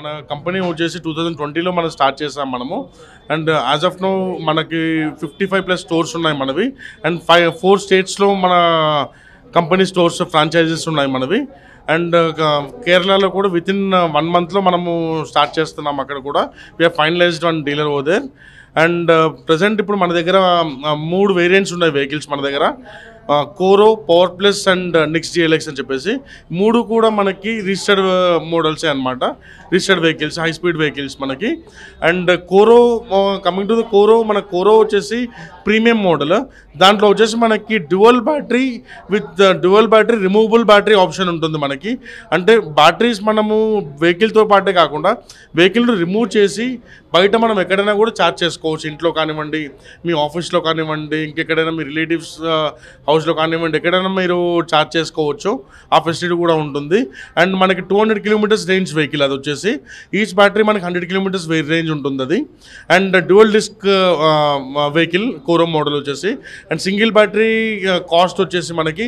మన కంపెనీ వచ్చేసి 2020లో మనం స్టార్ట్ చేసాం మనము. అండ్ యాజ్ ఆఫ్ నో మనకి 55+ స్టోర్స్ ఉన్నాయి మనవి. అండ్ 4 స్టేట్స్లో మన కంపెనీ స్టోర్స్ ఫ్రాంచైజీస్ ఉన్నాయి మనవి. అండ్ కేరళలో కూడా వితిన్ 1 మంత్లో మనము స్టార్ట్ చేస్తున్నాం. అక్కడ కూడా we're finalized one dealer over there. And present ఇప్పుడు మన దగ్గర 3 వేరియంట్స్ ఉన్నాయి వెహికల్స్ మన దగ్గర. కోరో, power plus and next GLX అని చెప్పేసి 3 కూడా మనకి రిజిస్టర్డ్ మోడల్సే అనమాట. Registered vehicles, high speed vehicles మనకి. అండ్ కోరో, కమింగ్ టు ద కోరో, మన కోరో వచ్చేసి ప్రీమియం మోడల్. దాంట్లో వచ్చేసి మనకి dual battery with dual battery removable battery option ఉంటుంది మనకి. అంటే బ్యాటరీస్ మనము వెహికల్తో పాటే కాకుండా వెహికల్ని రిమూవ్ చేసి బయట మనం ఎక్కడైనా కూడా ఛార్జ్ చేసుకోవచ్చు. ఇంట్లో కానివ్వండి, మీ ఆఫీస్లో కానివ్వండి, ఇంకెక్కడైనా మీ రిలేటివ్స్ హౌస్లో కానివ్వండి, ఎక్కడైనా మీరు ఛార్జ్ చేసుకోవచ్చు. ఆ ఫెసిలిటీ కూడా ఉంటుంది. అండ్ మనకి 200 కిలోమీటర్స్ రేంజ్ వెహికల్ అది వచ్చేసి. ఈచ్ బ్యాటరీ మనకి 100 కిలోమీటర్స్ రేంజ్ ఉంటుంది అది. అండ్ డ్యువల్ డిస్క్ వెహికల్ కోరో మోడల్ వచ్చేసి. అండ్ సింగిల్ బ్యాటరీ కాస్ట్ వచ్చేసి మనకి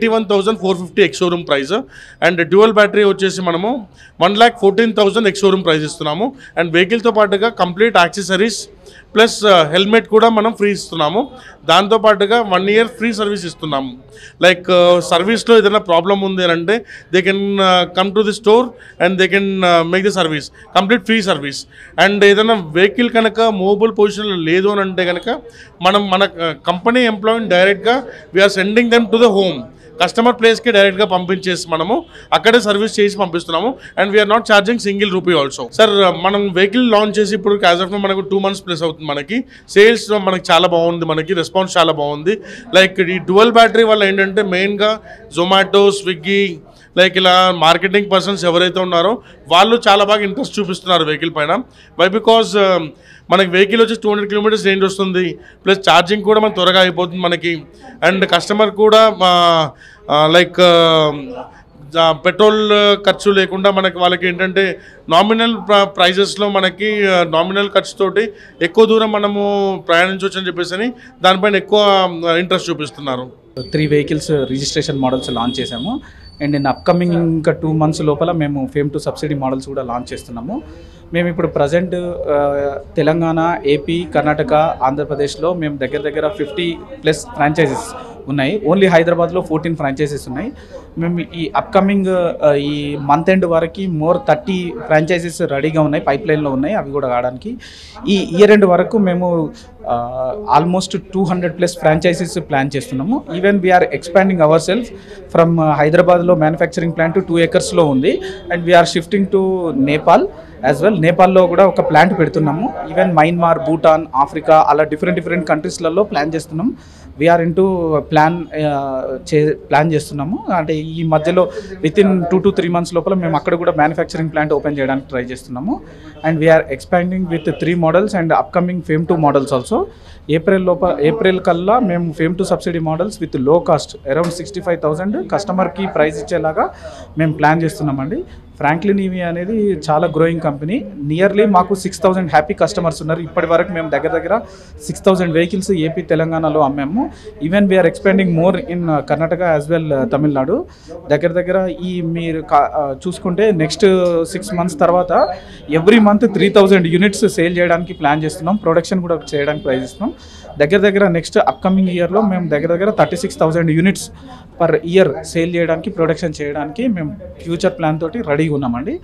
81,450 ex showroom price. And dual battery వచ్చేసి మనము 1,14,000 ఎక్స్ షోరూమ్ ప్రైస్ ఇస్తున్నాము. అండ్ వెహికల్తో పాటుగా కంప్లీట్ యాక్సెసరీస్ ప్లస్ హెల్మెట్ కూడా మనం ఫ్రీ ఇస్తున్నాము. దాంతోపాటుగా 1 ఇయర్ ఫ్రీ సర్వీస్ ఇస్తున్నాము. లైక్ సర్వీస్లో ఏదైనా ప్రాబ్లం ఉంది అని అంటే they can come to the store and they can make the service complete free service. And ఏదైనా వెహికల్ కనుక మూవబుల్ పొజిషన్లో లేదు అని అంటే కనుక మన కంపెనీ ఎంప్లాయీని డైరెక్ట్గా we're sending them to the home. Customer ప్లేస్కి డైరెక్ట్గా పంపించేసి మనము అక్కడే సర్వీస్ చేసి పంపిస్తున్నాము. And we're not charging single rupee also. Sir, మనం వెహికల్ లాంచ్ చేసి ఇప్పుడు యాజ్ ఆఫ్ మనకు 2 months ప్లస్ అవుతుంది. మనకి సేల్స్ మనకి చాలా బాగుంది, మనకి రెస్పాన్స్ చాలా బాగుంది. లైక్ ఈ డ్యువల్ బ్యాటరీ వల్ల ఏంటంటే మెయిన్గా జొమాటో, స్విగ్గీ, లైక్ ఇలా మార్కెటింగ్ పర్సన్స్ ఎవరైతే ఉన్నారో వాళ్ళు చాలా బాగా ఇంట్రెస్ట్ చూపిస్తున్నారు వెహికల్ పైన. వై బికాజ్ మనకి వెహికల్ వచ్చి 200 కిలోమీటర్స్ రేంజ్ వస్తుంది, ప్లస్ ఛార్జింగ్ కూడా మనకు త్వరగా అయిపోతుంది మనకి. అండ్ కస్టమర్ కూడా లైక్ పెట్రోల్ ఖర్చు లేకుండా మనకి వాళ్ళకి ఏంటంటే నామినల్ ప్రైజెస్లో మనకి నామినల్ ఖర్చుతోటి ఎక్కువ దూరం మనము ప్రయాణించవచ్చు అని చెప్పేసి దానిపైన ఎక్కువ ఇంట్రెస్ట్ చూపిస్తున్నారు. 3 వెహికల్స్ రిజిస్ట్రేషన్ మోడల్స్ లాంచ్ చేసాము. అండ్ ఇన్ అప్కమింగ్ ఇంకా 2 months లోపల మేము ఫేమ్ టు సబ్సిడీ మోడల్స్ కూడా లాంచ్ చేస్తున్నాము. మేము ఇప్పుడు ప్రజెంట్ తెలంగాణ, ఏపీ, కర్ణాటక, ఆంధ్రప్రదేశ్లో మేము దగ్గర 50+ ఫ్రాంచైజెస్ ఉన్నాయి. ఓన్లీ హైదరాబాద్లో 14 ఫ్రాంచైజెస్ ఉన్నాయి. మేము ఈ అప్కమింగ్ ఈ మంత్ ఎండ్ వరకు మోర్ 30 ఫ్రాంచైజెస్ రెడీగా ఉన్నాయి, పైప్లైన్లో ఉన్నాయి. అవి కూడా కావడానికి ఈ ఇయర్ ఎండ్ వరకు మేము ఆల్మోస్ట్ 200+ ఫ్రాంచైజెస్ ప్లాన్ చేస్తున్నాము. Even we're expanding our self from హైదరాబాద్లో మ్యానుఫ్యాక్చరింగ్ ప్లాంట్ 2 acres ఉంది. And we're shifting to Nepal as well. నేపాల్లో కూడా ఒక ప్లాంట్ పెడుతున్నాము. ఈవెన్ మయన్మార్, భూటాన్, ఆఫ్రికా అలా డిఫరెంట్ కంట్రీస్లలో ప్లాన్ చేస్తున్నాం. వీఆర్ ఇంటూ ప్లాన్ చేస్తున్నాము. అంటే ఈ మధ్యలో వితిన్ 2 to 3 months లోపల మేము అక్కడ కూడా మ్యానుఫ్యాక్చరింగ్ ప్లాంట్ ఓపెన్ చేయడానికి ట్రై చేస్తున్నాము. And we're expanding with 3 models and upcoming FAME 2 models also. April కల్లా మేము FAME 2 subsidy models with low cost around 65,000 కస్టమర్కి ప్రైస్ ఇచ్చేలాగా మేము ప్లాన్ చేస్తున్నామండి. ఫ్రాంక్లిన్ ఈవీ అనేది చాలా గ్రోయింగ్ కంపెనీ. నియర్లీ మాకు 6,000 హ్యాపీ కస్టమర్స్ ఉన్నారు. ఇప్పటి వరకు మేము దగ్గర 6,000 వెహికల్స్ ఏపీ, తెలంగాణలో అమ్మాము. Even we're expanding more in Karnataka as well Tamil Nadu. దగ్గర ఈ మీరు చూసుకుంటే నెక్స్ట్ 6 months తర్వాత ఎవ్రీ మంత్ 3,000 యూనిట్స్ సేల్ చేయడానికి ప్లాన్ చేస్తున్నాం. ప్రొడక్షన్ కూడా చేయడానికి ట్రై చేస్తున్నాం. దగ్గర నెక్స్ట్ అప్కమింగ్ ఇయర్లో మేము దగ్గర 36,000 యూనిట్స్ పర్ ఇయర్ సేల్ చేయడానికి, ప్రొడక్షన్ చేయడానికి మేము ఫ్యూచర్ ప్లాన్ తోటి రెడీగా ఉన్నామండి.